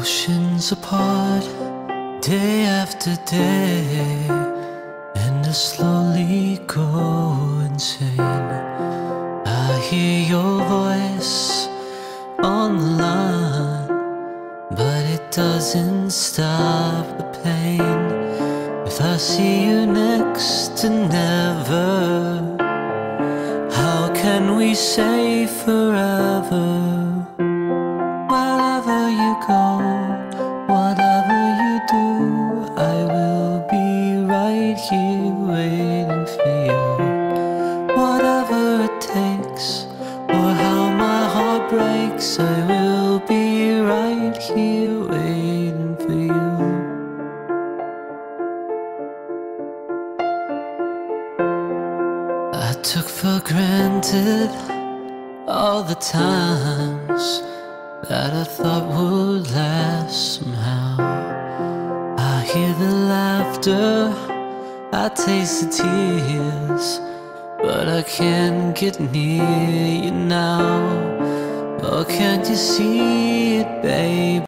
Oceans apart, day after day, and I slowly go insane. I hear your voice on the line, but it doesn't stop the pain. If I see you next to never, how can we say forever? Wherever you go, whatever you do, I will be right here waiting for you. Whatever it takes, or how my heart breaks, I will be right here waiting for you. I took for granted all the times that I thought would last somehow. I hear the laughter, I taste the tears, but I can't get near you now. Oh, can't you see it, babe?